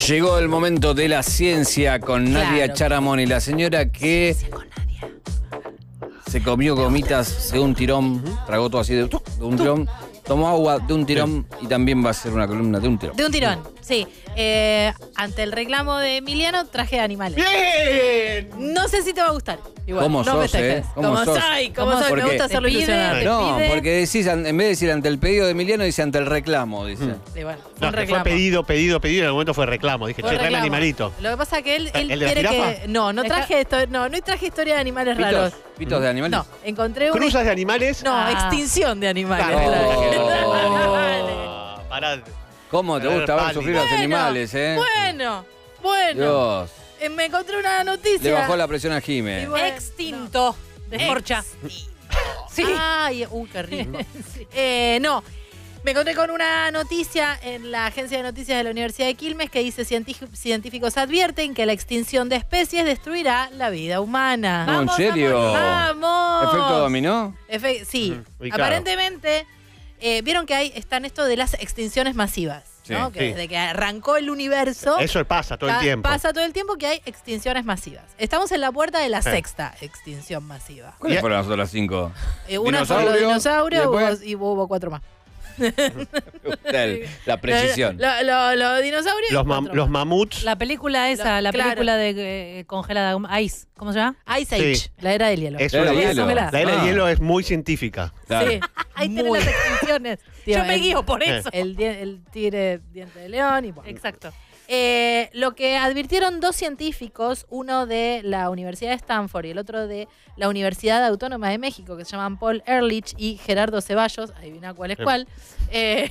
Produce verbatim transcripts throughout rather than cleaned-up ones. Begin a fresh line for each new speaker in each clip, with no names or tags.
Llegó el momento de la ciencia con
Claro.
Nadia Charamoni, la señora que
Con Nadia.
se comió gomitas de un tirón, tragó todo así de, de un tirón, tomó agua de un tirón y también va a ser una columna de un tirón.
De un tirón, sí. Eh, ante el reclamo de Emiliano, traje de animales.
¡Bien!
No sé si te va a gustar. Igual,
¿Cómo
no
sos,
festejes.
eh? ¿Cómo
¿Cómo
sos?
soy? ¿Cómo
¿Cómo
soy?
¿Por
Me
qué?
gusta hacerlo
Te pide,
ilusionar.
te
No,
pide.
porque decís, en vez de decir ante el pedido de Emiliano, dice ante el reclamo, dice.
Sí, bueno, fue
No,
un
que fue
reclamo.
pedido, pedido, pedido. En el momento fue reclamo. Dije,
Fue
che, trae el
reclamo.
animalito.
Lo que pasa es que él, él
¿El de la
quiere
jirafa?
que. No, no traje esto, no, no traje historia de animales raros.
¿Pitos? ¿Pitos de animales?
No, encontré una.
¿Cruzas de animales?
No,
Ah.
extinción de animales.
Oh.
Ah, pará.
¿Cómo te gusta ver
Pálido.
sufrir a los
Bueno,
animales, eh?
Bueno, bueno.
Dios.
Eh, me encontré una noticia.
Le bajó la presión a Jime.
Y bueno,
Extinto. De Forcha.
Sí. Ay, uy, qué rico. eh, no. Me encontré con una noticia en la agencia de noticias de la Universidad de Quilmes que dice científ- científicos advierten que la extinción de especies destruirá la vida humana.
No, ¿en
Vamos a
serio?
morir.
¡Vamos!
¿Efecto dominó?
Efe- sí.
Ujú, y claro.
Aparentemente, eh, vieron que hay, están esto de las extinciones masivas, ¿no?
Sí,
que
sí.
desde que arrancó el universo.
Eso pasa todo el
ca-
tiempo.
Pasa todo el tiempo que hay extinciones masivas. Estamos en la puerta de la
Sí.
sexta extinción masiva.
¿Cuáles
Y-
fueron las otras cinco?
Eh, una fue los
Dinosaurio,
dinosaurios
y después-
hubo- y hubo cuatro más.
El- La precisión.
Los lo, lo dinosaurios y
Los, mam-
cuatro
los
más.
mamuts.
La película esa,
Lo-
la
claro.
película de eh, congelada, Ice, ¿cómo se llama?
Ice Age,
Sí.
la era del hielo.
Eso
La era
es-
de hielo.
Congelada.
La era de
Ah.
hielo es muy científica.
Claro.
Sí.
Ahí
Muy.
tenés las extinciones.
Tío,
Yo me
el-
guío por
Eh.
eso.
El, di- el tigre diente de león y bueno.
Exacto.
Eh, lo que advirtieron dos científicos, uno de la Universidad de Stanford y el otro de la Universidad Autónoma de México, que se llaman Paul Ehrlich y Gerardo Ceballos, adivina cuál es
Sí.
cuál, eh,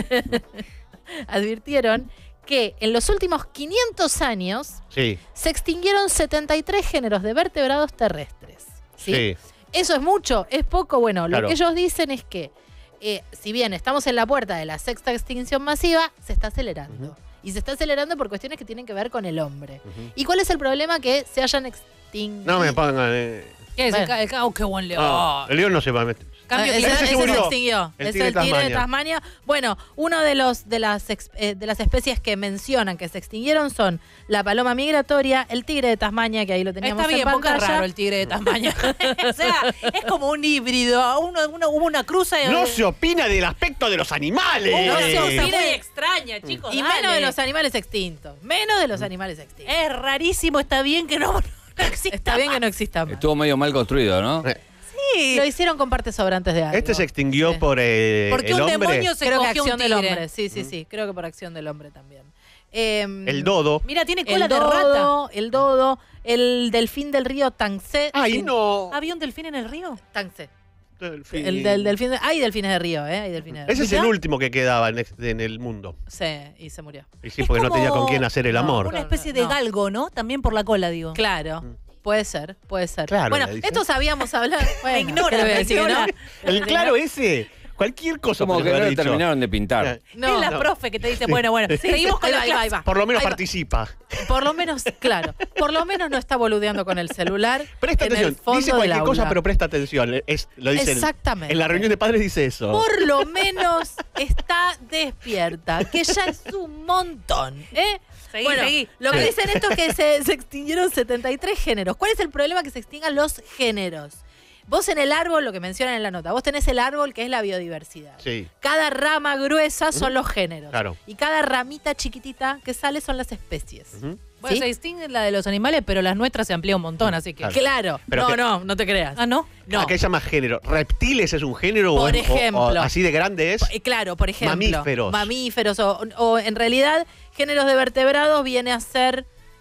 advirtieron que en los últimos quinientos años
Sí,
se extinguieron setenta y tres géneros de vertebrados terrestres. ¿sí?
sí.
¿Eso es mucho? ¿Es poco? Bueno,
Claro.
lo que ellos dicen es que, eh, si bien estamos en la puerta de la sexta extinción masiva, se está acelerando.
Ujú.
Y se está acelerando por cuestiones que tienen que ver con el hombre.
Ujú.
¿Y cuál es el problema? Que se hayan extinguido.
No me pongan. Eh.
¿Qué es?
Bueno.
El ca- el ca- oh, qué buen león.
No, el león no se va a meter.
Cambio
ese,
climático.
Ese se
ese se
murió.
extinguió.
El
es
tigre
el
de
tigre de
Tasmania.
Tasmania. Bueno, uno de los de las ex- eh, de las especies que mencionan que se extinguieron son la paloma migratoria, el tigre de Tasmania, que ahí lo teníamos
Está bien,
en
porque es
pantalla.
raro el tigre de Tasmania. O sea, es como un híbrido. Uno, uno- hubo una cruza de.
No se opina del aspecto de los animales.
Una
No se
cosa
opina.
muy extraña, chicos.
Y
dale.
menos de los animales extintos. Menos de los animales extintos.
Es rarísimo, está bien que no, no exista.
Está bien que no existan más.
Estuvo medio mal construido, ¿no?
Eh,
Sí.
Lo hicieron con partes sobrantes de algo.
Este se extinguió
Sí.
por eh,
Porque
el
un
hombre.
demonio se
Creo que
cogió un
acción del
tigre.
hombre. Sí, sí, sí. Creo que por acción del hombre también. Em,
El dodo.
Mira, tiene
El
cola de rata.
dodo, el dodo, el delfín del río Tangsé.
Ay,
Sí,
no.
¿Había un delfín en el río?
Tangsé.
Delfín.
El del delfín de- hay delfines de río, ¿eh? Hay delfines de
Ese
río.
es el último que quedaba en, ex- en el mundo.
Sí, y se murió.
Y sí,
Es
porque no
como
tenía con quién hacer el
No,
amor.
Una especie de
No.
galgo, ¿no? También por la cola, digo.
Claro.
Mm.
Puede ser, puede ser.
Claro,
bueno,
le dicen.
esto sabíamos hablar. Bueno,
ignora,
¿qué le voy a
me
decir que
ignora.
no?
El claro ese. Cualquier cosa
Como
podría
que no
haber
lo
dicho.
terminaron de pintar.
No,
es la
no.
profe que te dice, bueno, bueno, seguimos con
Ahí
la
va, ahí va, ahí
clase.
va.
Por lo menos
Ahí va.
participa.
Por lo menos, claro. Por lo menos no está boludeando con el celular.
Presta
en el
atención.
fondo
Dice
del
cualquier cosa,
aula.
pero presta atención. Es, lo dice en-
Exactamente.
En la reunión de padres dice eso.
Por lo menos está despierta, que ya es un montón, ¿eh?
Seguí,
bueno,
seguí.
lo que
Sí.
dicen esto es que se, se extinguieron setenta y tres géneros. ¿Cuál es el problema? Que se extingan los géneros. Vos en el árbol, lo que mencionan en la nota, vos tenés el árbol que es la biodiversidad.
Sí.
Cada rama gruesa son los géneros.
Claro.
Y cada ramita chiquitita que sale son las especies.
Ujú.
Bueno,
¿Sí?
se distingue la de los animales, pero las nuestras se amplía un montón, así que.
Claro.
Claro.
Pero
no,
que-
no, no te creas.
Ah, ¿no?
No.
¿A qué llama género? ¿Reptiles es un género? o
Por
es- o- o
ejemplo.
así de grande es?
Eh, Claro, por ejemplo.
Mamíferos.
Mamíferos. O, o en realidad, géneros de vertebrados viene a ser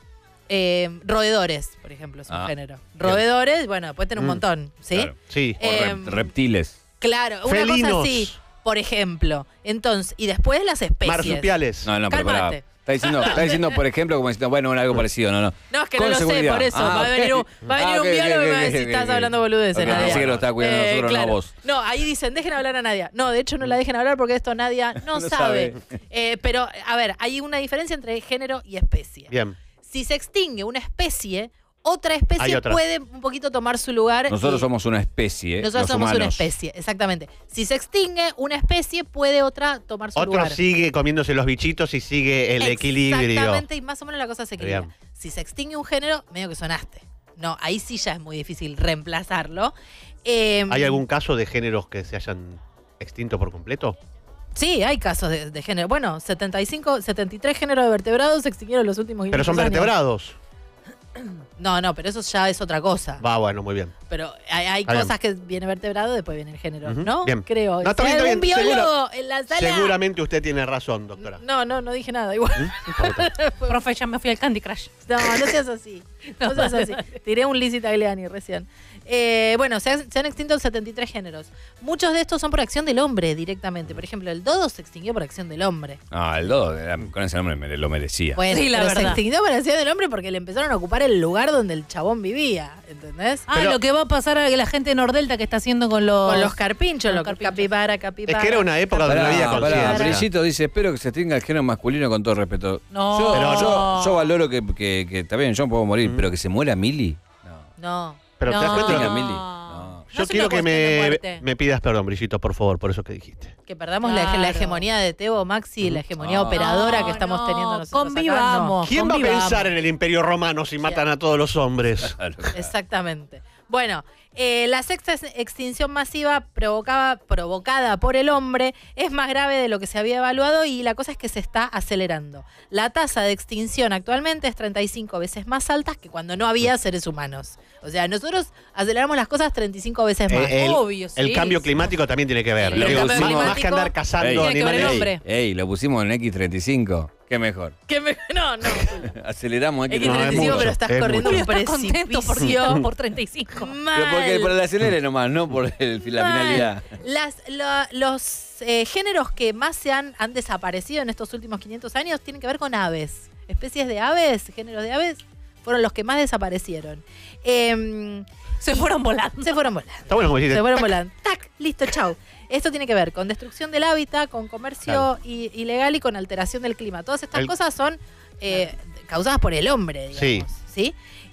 eh, roedores, por ejemplo, es un
Ah,
género. Roedores, bueno, puede tener un
Mm.
montón, ¿sí?
Claro.
Sí.
O
Eh,
rep- reptiles.
Claro, una
Felinos.
cosa así, por ejemplo. Entonces, y después las especies.
Marsupiales.
No, no, pero pará.
Calmate.
Está diciendo, está diciendo, por ejemplo, como diciendo, bueno, algo parecido, no, no.
No, es que
Con
no lo
seguridad.
sé, por eso.
Ah,
va a venir un,
ok.
va a venir
Ah,
un
ok,
biólogo
ok,
y me va a
ok,
decir,
ok,
estás
ok.
hablando boludeces,
Ok,
Nadia.
pensé que lo estaba cuidando nosotros, no
claro.
vos.
No, ahí dicen, dejen hablar a Nadia. No, de hecho no la dejen hablar porque esto Nadia no,
No
sabe.
sabe.
Eh, pero, a ver, hay una diferencia entre género y especie.
Bien.
Si se extingue una especie, otra especie
Hay otra.
puede un poquito tomar su lugar.
Nosotros
y-
somos una especie.
Nosotros
los
somos una
humanos.
especie, exactamente. Si se extingue una especie, puede otra tomar su
Otro
lugar.
sigue comiéndose los bichitos y sigue el equilibrio.
Exactamente, y más o menos la cosa se equilibra.
Bien.
Si se extingue un género, medio que sonaste. No, ahí sí ya es muy difícil reemplazarlo. Eh,
¿Hay algún caso de géneros que se hayan extinto por completo?
Sí, hay casos de, de género. Bueno, setenta y cinco, setenta y tres géneros de vertebrados se extinguieron en los últimos
Pero
quinientos
son
años.
vertebrados.
No, no, pero eso ya es otra cosa.
Va, bueno, muy bien.
Pero hay, hay
Está bien.
cosas que viene vertebrado, después viene el género,
Ujú,
¿no?
bien.
Creo.
No, está
Si
bien,
hay
está
algún
bien.
biólogo en la sala.
Seguramente usted tiene razón, doctora.
No, no, no dije nada. Igual.
¿Mm? No importa.
Profe, ya me fui al Candy Crush.
No, no seas así. No, seas así. Tiré un Lizzie Tagliani recién. Eh, bueno, se, han- se han extinto setenta y tres géneros. Muchos de estos son por acción del hombre directamente. Por ejemplo, el dodo se extinguió por acción del hombre.
Ah, el dodo, era- con ese nombre me- lo merecía.
Bueno,
Sí, la
pero se
verdad.
extinguió por acción del hombre porque le empezaron a ocupar el lugar donde el chabón vivía. ¿Entendés?
Ah,
Pero-
lo que va a pasar a la gente de Nordelta que está haciendo con los...
Con los carpinchos,
Con
los
los carpinchos.
capibara, capibara.
Es que era una época donde no había
Pará, pará,
conciencia.
Brillito dice, espero que se extinga el género masculino con todo respeto.
No.
Yo,
Pero
yo, yo valoro que, que, que está bien, yo puedo morir,
Mm.
pero que se muera Mili. No.
No.
Pero te das
No.
cuenta
Extinga
que-
Mili.
No.
No.
Yo
es
quiero
una
que
cuestión de
me,
muerte.
me pidas perdón, Brillito, por favor, por eso que dijiste.
Que perdamos la,
Claro.
la hegemonía de Teo Maxi, la hegemonía
No.
operadora que
No,
estamos
no,
teniendo nosotros acá,
convivamos.
¿Quién va a
convivamos.
pensar en el Imperio Romano si matan a todos los hombres?
Claro,
no.
claro.
Exactamente. Bueno, eh, la sexta ex- extinción masiva provocaba, provocada por el hombre es más grave de lo que se había evaluado y la cosa es que se está acelerando. La tasa de extinción actualmente es treinta y cinco veces más alta que cuando no había seres humanos. O sea, nosotros aceleramos las cosas treinta y cinco veces más.
Eh, el,
Obvio,
el
sí,
cambio
sí.
climático también tiene que ver.
El
Digo,
cambio
más, más
climático
que andar cazando
Ey,
Tiene que ver el
animales.
hombre.
Ey, lo pusimos en X treinta y cinco. Qué mejor.
Que me- no, no.
Aceleramos X
X
No,
treinta y
es
cinco.
treinta y cinco,
mucho,
pero estás
es
corriendo
mucho.
un
Julio, ¿estás contento por,
precipicio.
por treinta y cinco?
Pero porque por el acelere nomás, no por el- la
Mal.
finalidad.
Las, lo- los eh, géneros que más se han, han desaparecido en estos últimos quinientos años tienen que ver con aves. Especies de aves, géneros de aves, fueron los que más desaparecieron. Eh,
Se fueron volando.
se fueron volando.
Está bueno como dijiste.
Se fueron
tac.
volando. ¡Tac! Listo, chau. Esto tiene que ver con destrucción del hábitat, con comercio
Claro.
i- ilegal y con alteración del clima. Todas estas
El-
cosas son eh, causadas por el hombre, digamos.
Sí.
¿Sí?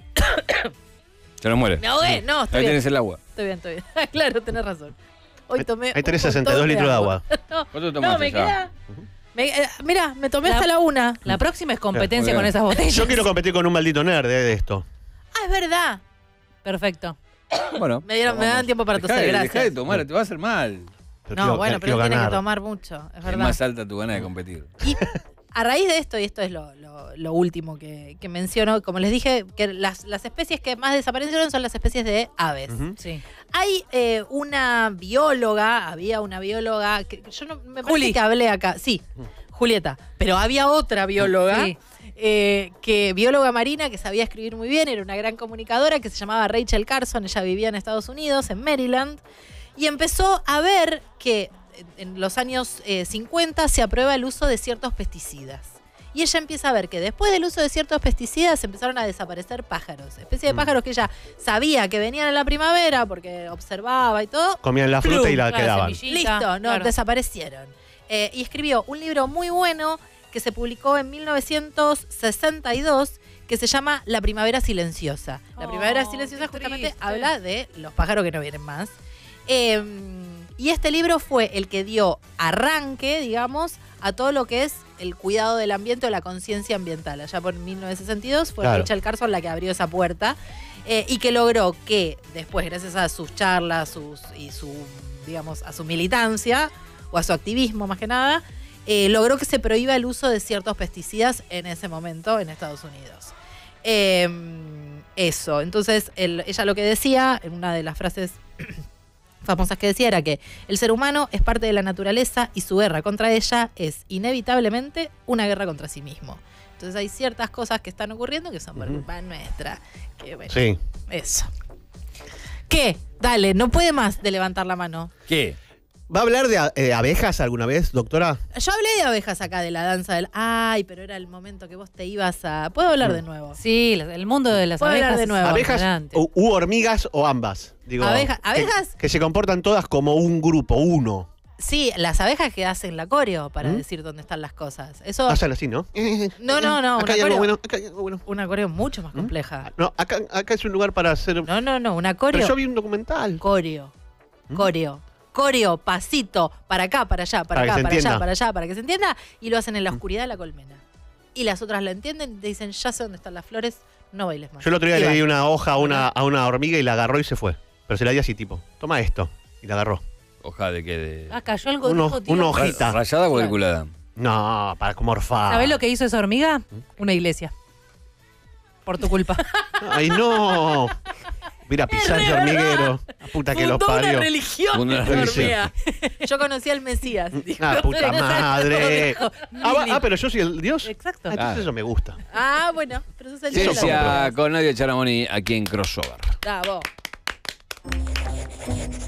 Se nos muere.
Me ahogué. No, estoy
Ahí
bien.
tenés el agua.
Estoy bien, estoy bien. claro, tenés razón. Hoy
Ahí-
tomé.
ahí tenés
un
sesenta y dos
montón
litros de agua.
no,
¿Cuánto
no,
tomaste
me
ya?
queda. Me, eh, mira, me tomé
La-
hasta la una.
La próxima es
Muy
competencia
bien.
con esas botellas.
Yo quiero competir con un maldito nerd eh, de esto.
Ah, es verdad.
Perfecto.
Bueno.
Me dieron- me
vamos.
dan tiempo para
Dejá
toser,
de-
gracias.
Dejá de tomar, te va a hacer mal.
Pero
No,
quiero-
bueno, pero
quiero
tiene que
ganar.
tomar mucho, es
Es
verdad.
más alta tu gana de competir.
Y a raíz de esto, y esto es lo, lo- lo último que, que menciono, como les dije, que las, las especies que más desaparecieron son las especies de aves.
Ujú.
Sí.
Hay eh, una bióloga, había una bióloga, que que yo no me parece
Juli.
que hablé acá, sí, Julieta, pero había otra bióloga,
Sí.
eh, que bióloga marina que sabía escribir muy bien, era una gran comunicadora que se llamaba Rachel Carson, ella vivía en Estados Unidos, en Maryland, y empezó a ver que en los años eh, cincuenta se aprueba el uso de ciertos pesticidas. Y ella empieza a ver que después del uso de ciertos pesticidas empezaron a desaparecer pájaros, especies de
Mm.
pájaros que ella sabía que venían en la primavera porque observaba y todo.
Comían la fruta y la
Claro,
quedaban.
semillita.
Listo, no,
Claro.
desaparecieron. Eh, y escribió un libro muy bueno que se publicó en mil novecientos sesenta y dos que se llama La Primavera Silenciosa. La
Oh,
Primavera Silenciosa
qué
justamente
triste.
habla de los pájaros que no vienen más. Eh, y este libro fue el que dio arranque, digamos, a todo lo que es el cuidado del ambiente o la conciencia ambiental. Allá por mil novecientos sesenta y dos fue
Claro.
Rachel Carson la que abrió esa puerta eh, y que logró que después, gracias a sus charlas sus, y su, digamos, a su militancia o a su activismo más que nada, eh, logró que se prohíba el uso de ciertos pesticidas en ese momento en Estados Unidos. Eh, eso, entonces el- ella lo que decía, en una de las frases famosas que decía era que el ser humano es parte de la naturaleza y su guerra contra ella es inevitablemente una guerra contra sí mismo. Entonces hay ciertas cosas que están ocurriendo que son por
Ujú.
culpa nuestra. Que bueno,
Sí.
eso. ¿Qué? Dale, no puede más de levantar la mano.
¿Qué?
¿Va a hablar de a- eh, abejas alguna vez, doctora?
Yo hablé de abejas acá, de la danza del... Ay, pero era el momento que vos te ibas a... ¿Puedo hablar de nuevo?
Sí, las- el mundo de las
Puedo hablar
abejas.
de
es
nuevo.
¿Abejas
fascinante.
u, u hormigas o ambas? Digo,
Abeja-
que-
abejas-
Que, se comportan todas como un grupo, uno.
Sí, las abejas que hacen la coreo para
¿Mm?
decir dónde están las cosas. Eso.
Hacen así, ¿no?
No, no, no.
Acá
una
hay algo
coreo-
bueno, acá hay algo bueno.
Una coreo mucho más
¿Mm?
compleja.
No, acá, acá es un lugar para hacer...
No, no, no. Una
Pero
coreo.
yo vi un documental.
Coreo.
¿Mm?
Coreo. Coreo, pasito, para acá, para allá, para,
Para que
acá,
se
para allá,
entienda.
para allá, para que se entienda. Y lo hacen en la oscuridad de la colmena. Y las otras la entienden, te dicen, ya sé dónde están las flores, no bailes más.
Yo el otro día
Y
le
van.
di una hoja a una, a una hormiga y la agarró y se fue. Pero se la di así, tipo, toma esto. Y la agarró.
Hoja de que de.
Ah, cayó algo
Uno-
dijo, tío.
una hojita.
¿Rayada o
Claro.
calculada?
No, para como orfada.
¿Sabés lo que hizo esa hormiga? Una iglesia. Por tu culpa.
Ay, no. Mira, pisar ese hormiguero. La puta que lo
Fundó una
parió.
religión.
Fundó una
esa
religión.
hormiga. Yo conocí al Mesías. dijo.
Ah, puta
Exacto,
madre.
dijo.
Ah, va- ah, pero yo soy el dios.
Exacto.
Ah, entonces
Ah.
eso me gusta.
Ah, bueno, pero sos el
Sí,
dios de
Ciencia
las
con Nadia Charamoni aquí en Crossover.
Bravo.